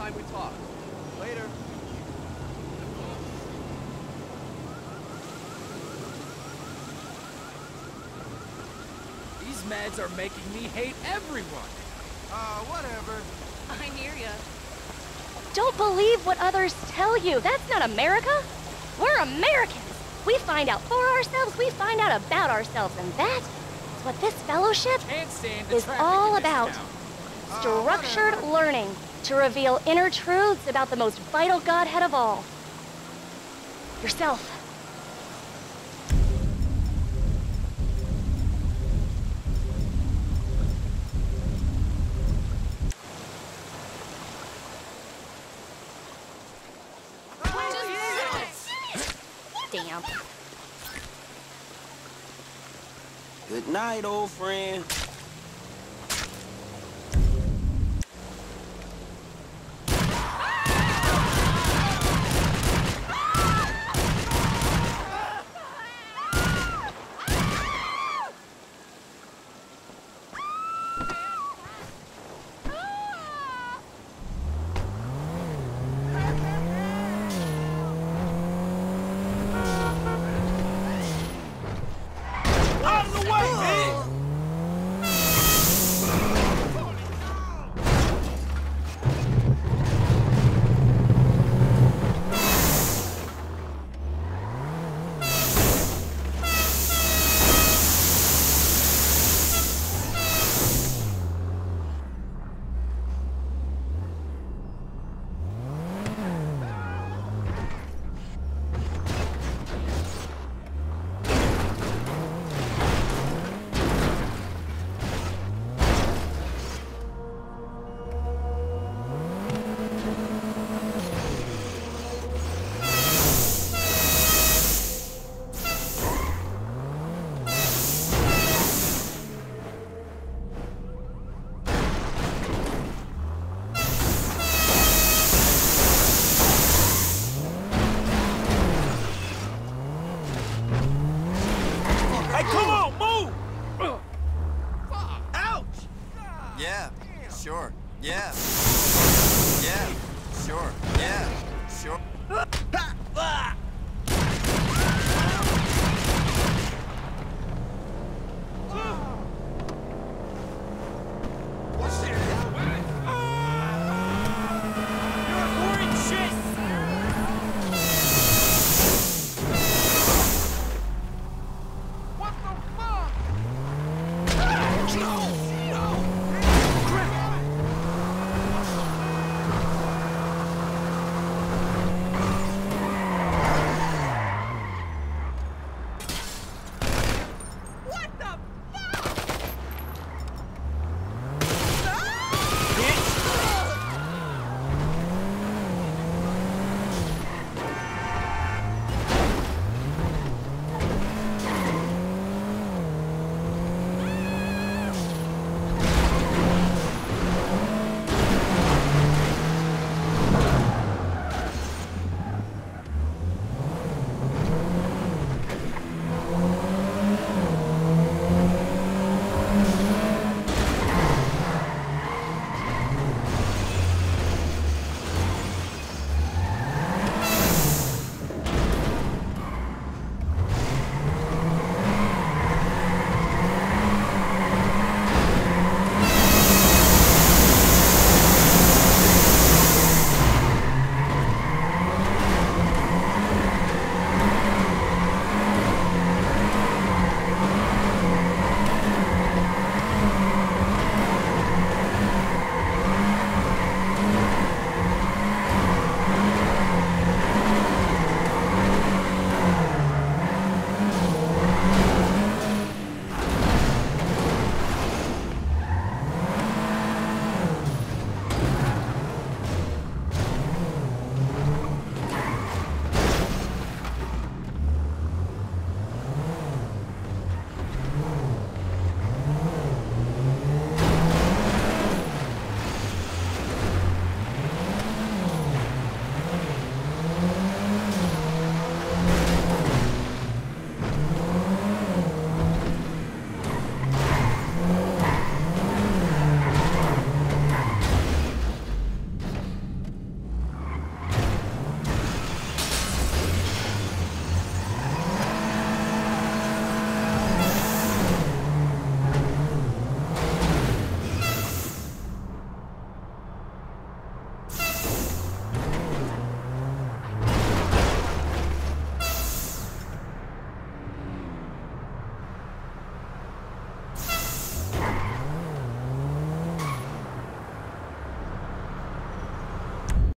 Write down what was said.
time we talk. Later. These meds are making me hate everyone. Whatever. I hear ya. Don't believe what others tell you. That's not America. We're Americans. We find out for ourselves, we find out about ourselves, and that is what this fellowship Can't stand the is traffic all in this about. town. Structured learning to reveal inner truths about the most vital Godhead of all. Yourself. Damn. Good night, old friend. Yeah, sure. Yeah. Yeah, sure. Yeah, sure.